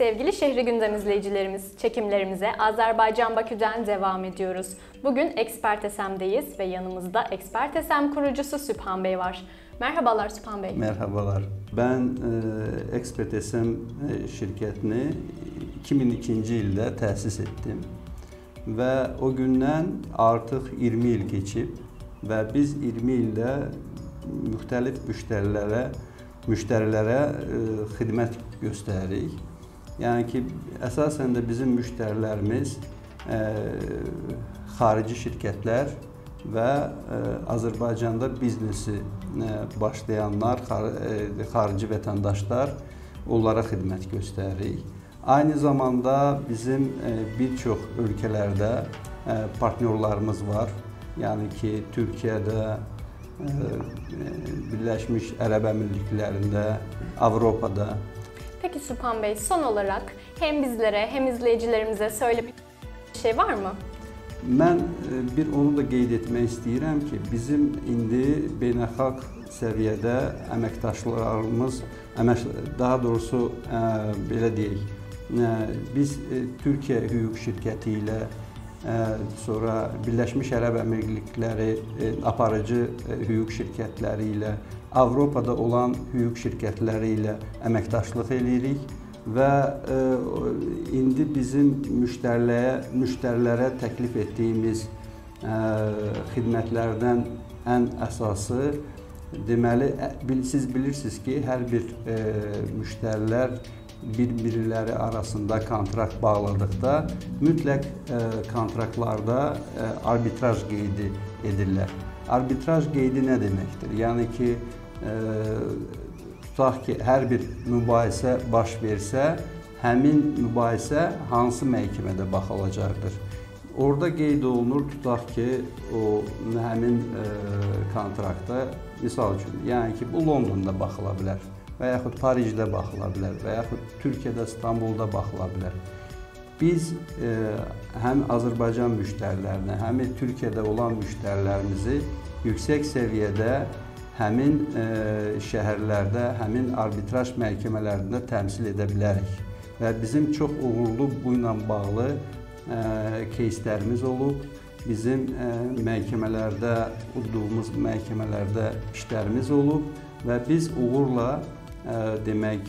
Sevgili Şehri Gündem izleyicilerimiz, çekimlerimize Azerbaycan Bakü'den devam ediyoruz. Bugün Expertesm'deyiz ve yanımızda Expertesm kurucusu Sübhan Bey var. Merhabalar Sübhan Bey. Merhabalar. Ben Expertesm şirketini 2002 ildə təsis etdim və o gündən artıq 20 il keçib və biz 20 ildə müxtəlif müştərilərə xidmət göstəririk. Yəni ki, əsasən də bizim müştərilərimiz xarici şirkətlər və Azərbaycanda biznesi başlayanlar, xarici vətəndaşlar, onlara xidmət göstəririk. Aynı zamanda bizim bir çox ölkələrdə partnyorlarımız var. Yəni ki, Türkiyədə, Birləşmiş Ərəb Əmirliklərində, Avropada. Peki Sübhan Bey, son olarak hem bizlere hem izleyicilerimize söylemek bir şey var mı? Mən onu da qeyd etmək istəyirəm ki, bizim indi beynəlxalq səviyyədə əməkdaşlarımız, daha doğrusu belə deyək, biz Türkiyə hüquq şirkəti ilə, sonra Birləşmiş Ərəb Əmirlikləri aparıcı hüquq şirkətləri ilə, Avropada olan hüquq şirkətləri ilə əməkdaşlıq edirik və indi bizim müştərilərə təklif etdiyimiz xidmətlərdən ən əsası, deməli, siz bilirsiniz ki, hər bir müştərilər bir-birləri arasında kontrakt bağladıqda mütləq kontraktlarda arbitraj qeydi edirlər. Arbitraj qeydi nə deməkdir? Yəni ki, tutaq ki, hər bir mübahisə baş versə, həmin mübahisə hansı məhkəmədə baxılacaqdır? Orada qeyd olunur, tutaq ki, həmin kontraktda, misal üçün, yəni ki, bu Londonda baxıla bilər və yaxud Parisdə baxıla bilər və yaxud Türkiyədə, İstanbulda baxıla bilər. Biz həm Azərbaycan müştərilərinə, həm də Türkiyədə olan müştərilərimizi yüksək səviyyədə həmin şəhərlərdə, həmin arbitraj məhkəmələrində təmsil edə bilərik. Və bizim çox uğurlu bu ilə bağlı keyslərimiz olub. Bizim məhkəmələrdə, udduğumuz məhkəmələrdə işlərimiz olub və biz uğurla demək,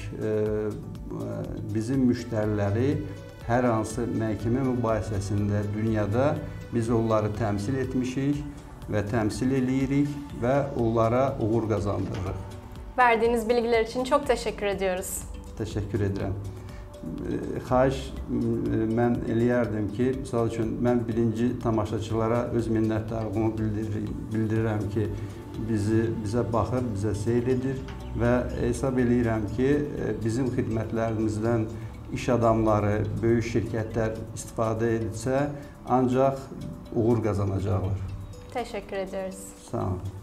bizim müştəriləri hər hansı məhkəmə mübahisəsində dünyada biz onları təmsil etmişik və təmsil edirik və onlara uğur qazandırırıq. Verdiğiniz bilgiler için çok teşekkür ediyoruz. Təşəkkür edirəm. Xahiş mən eləyərdim ki, misal üçün, mən birinci tamaşaçılara öz minnətdarlığımı bildirirəm ki, bizə baxır, bizə seyr edir və hesab eləyirəm ki, bizim xidmətlərimizdən iş adamları, böyük şirkətlər istifadə etsə, ancaq uğur qazanacaqlar. Teşekkür ediyoruz. Sağ olun.